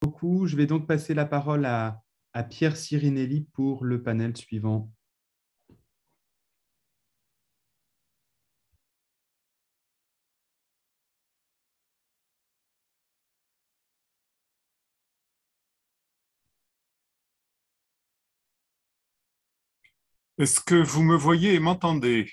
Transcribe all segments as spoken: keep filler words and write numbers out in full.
Beaucoup. Je vais donc passer la parole à, à Pierre Sirinelli pour le panel suivant. Est-ce que vous me voyez et m'entendez?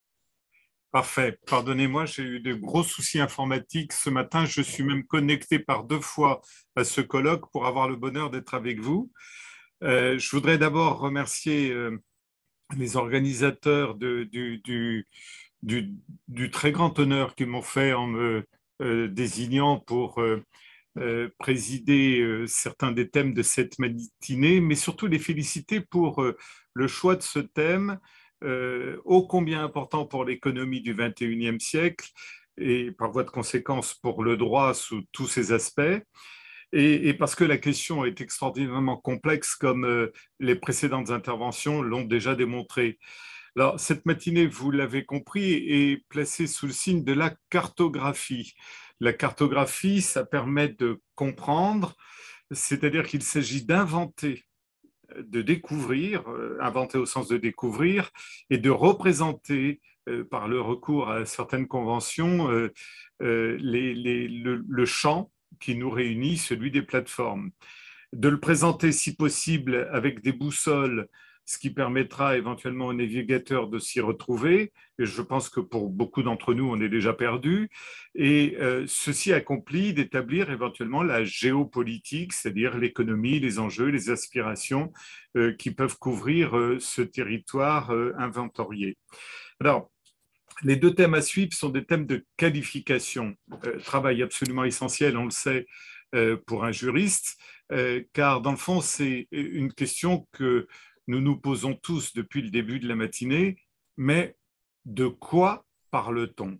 Parfait. Pardonnez-moi, j'ai eu de gros soucis informatiques ce matin. Je suis même connecté par deux fois à ce colloque pour avoir le bonheur d'être avec vous. Euh, je voudrais d'abord remercier euh, les organisateurs de- du, du- du- du très grand honneur qu'ils m'ont fait en me euh, désignant pour euh, euh, présider euh, certains des thèmes de cette matinée, mais surtout les féliciter pour euh, le choix de ce thème euh, ô combien important pour l'économie du vingt et unième siècle et par voie de conséquence pour le droit sous tous ses aspects. Et, et parce que la question est extraordinairement complexe, comme euh, les précédentes interventions l'ont déjà démontré. Alors, cette matinée, vous l'avez compris, est placée sous le signe de la cartographie. La cartographie, ça permet de comprendre, c'est-à-dire qu'il s'agit d'inventer, de découvrir, euh, inventer au sens de découvrir, et de représenter euh, par le recours à certaines conventions euh, euh, les, les, le, le champ qui nous réunit, celui des plateformes. De le présenter si possible avec des boussoles, ce qui permettra éventuellement aux navigateurs de s'y retrouver. Et je pense que pour beaucoup d'entre nous, on est déjà perdu. Et euh, ceci accomplit d'établir éventuellement la géopolitique, c'est-à-dire l'économie, les enjeux, les aspirations euh, qui peuvent couvrir euh, ce territoire euh, inventorié. Alors, les deux thèmes à suivre sont des thèmes de qualification, euh, travail absolument essentiel, on le sait, euh, pour un juriste, euh, car dans le fond, c'est une question que nous nous posons tous depuis le début de la matinée, mais de quoi parle-t-on?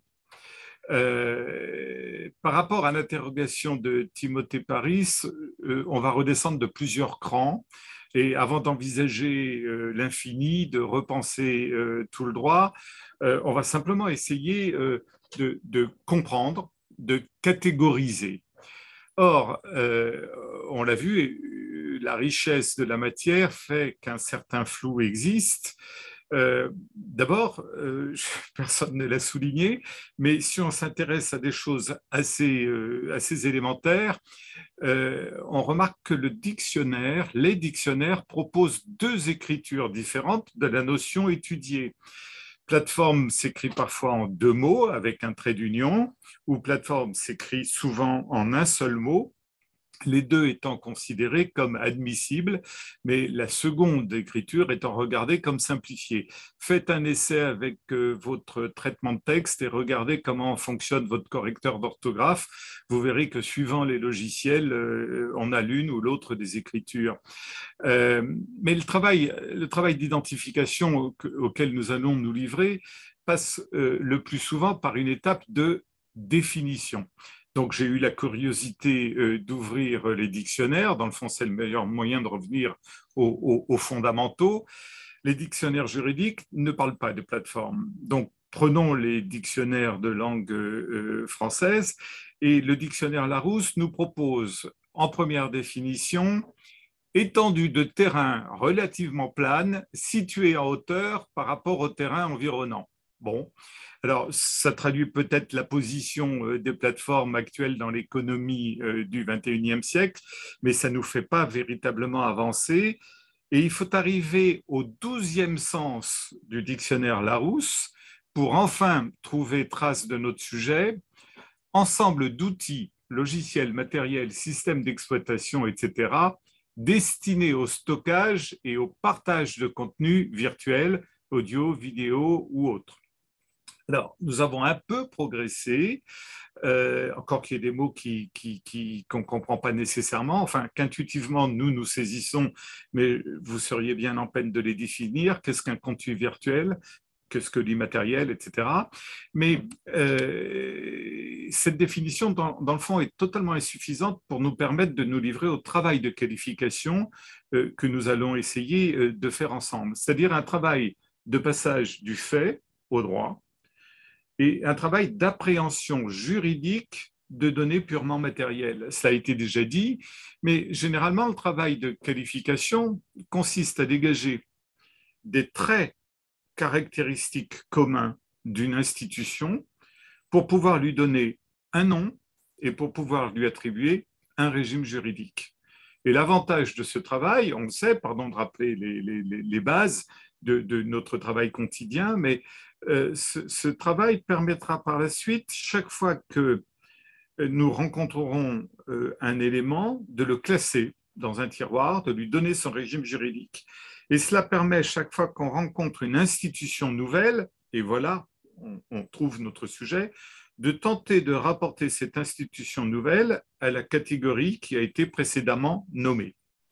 Euh, par rapport à l'interrogation de Timothée Paris, euh, on va redescendre de plusieurs crans. Et avant d'envisager euh, l'infini, de repenser euh, tout le droit, euh, on va simplement essayer euh, de, de, comprendre, de catégoriser. Or, euh, on l'a vu, la richesse de la matière fait qu'un certain flou existe. Euh, D'abord, euh, personne ne l'a souligné, mais si on s'intéresse à des choses assez, euh, assez élémentaires, euh, on remarque que le dictionnaire, les dictionnaires proposent deux écritures différentes de la notion étudiée. Plateforme s'écrit parfois en deux mots avec un trait d'union, ou plateforme s'écrit souvent en un seul mot, les deux étant considérés comme admissibles, mais la seconde écriture étant regardée comme simplifiée. Faites un essai avec euh, votre traitement de texte et regardez comment fonctionne votre correcteur d'orthographe. Vous verrez que suivant les logiciels, euh, on a l'une ou l'autre des écritures. Euh, mais le travail, le travail d'identification auquel nous allons nous livrer passe euh, le plus souvent par une étape de définition. Donc j'ai eu la curiosité euh, d'ouvrir les dictionnaires. Dans le fond, c'est le meilleur moyen de revenir aux, aux, aux fondamentaux. Les dictionnaires juridiques ne parlent pas de plateforme. Donc prenons les dictionnaires de langue euh, française et le dictionnaire Larousse nous propose en première définition étendue de terrain relativement plane, située en hauteur par rapport au terrain environnant. Bon, alors ça traduit peut-être la position euh, des plateformes actuelles dans l'économie euh, du vingt et unième siècle, mais ça ne nous fait pas véritablement avancer. Et il faut arriver au douzième sens du dictionnaire Larousse pour enfin trouver trace de notre sujet. Ensemble d'outils, logiciels, matériels, systèmes d'exploitation, et cetera, destinés au stockage et au partage de contenus virtuels, audio, vidéo ou autres. Alors, nous avons un peu progressé, euh, encore qu'il y ait des mots qui, qui, qui, qu'on ne comprend pas nécessairement, enfin qu'intuitivement nous nous saisissons, mais vous seriez bien en peine de les définir. Qu'est-ce qu'un contenu virtuel? Qu'est-ce que l'immatériel, et cetera. Mais euh, cette définition, dans, dans, le fond, est totalement insuffisante pour nous permettre de nous livrer au travail de qualification euh, que nous allons essayer euh, de faire ensemble. C'est-à-dire un travail de passage du fait au droit, et un travail d'appréhension juridique de données purement matérielles. Ça a été déjà dit, mais généralement, le travail de qualification consiste à dégager des traits caractéristiques communs d'une institution pour pouvoir lui donner un nom et pour pouvoir lui attribuer un régime juridique. Et l'avantage de ce travail, on le sait, pardon de rappeler les, les, les bases de, de, notre travail quotidien, mais euh, ce, ce travail permettra par la suite, chaque fois que nous rencontrerons euh, un élément, de le classer dans un tiroir, de lui donner son régime juridique. Et cela permet, chaque fois qu'on rencontre une institution nouvelle, et voilà, on, on trouve notre sujet, de tenter de rapporter cette institution nouvelle à la catégorie qui a été précédemment nommée.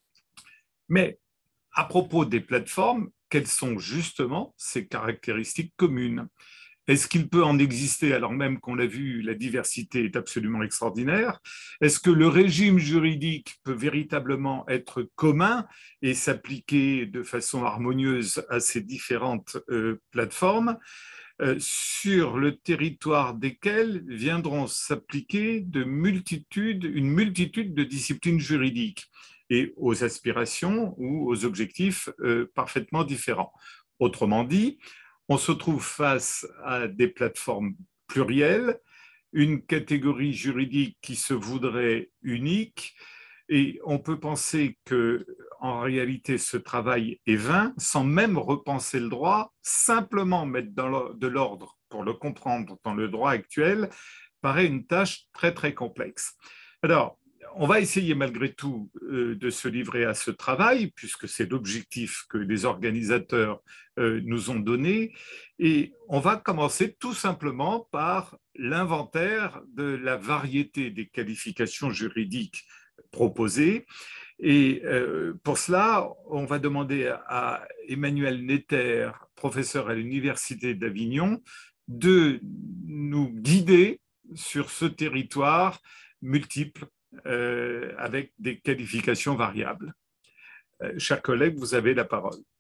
Mais à propos des plateformes, quelles sont justement ces caractéristiques communes ? Est-ce qu'il peut en exister, alors même qu'on l'a vu, la diversité est absolument extraordinaire? Est-ce que le régime juridique peut véritablement être commun et s'appliquer de façon harmonieuse à ces différentes euh, plateformes, euh, sur le territoire desquelles viendront s'appliquer de multitudes, une multitude de disciplines juridiques et aux aspirations ou aux objectifs euh, parfaitement différents? Autrement dit, on se trouve face à des plateformes plurielles, une catégorie juridique qui se voudrait unique, et on peut penser que, en réalité, ce travail est vain, sans même repenser le droit, simplement mettre dans de l'ordre pour le comprendre dans le droit actuel, paraît une tâche très très complexe. Alors, on va essayer malgré tout euh, de se livrer à ce travail, puisque c'est l'objectif que les organisateurs euh, nous ont donné. Et on va commencer tout simplement par l'inventaire de la variété des qualifications juridiques proposées. Et euh, pour cela, on va demander à Emmanuel Netter, professeur à l'Université d'Avignon, de nous guider sur ce territoire multiple, Euh, avec des qualifications variables. Euh, chers collègues, vous avez la parole.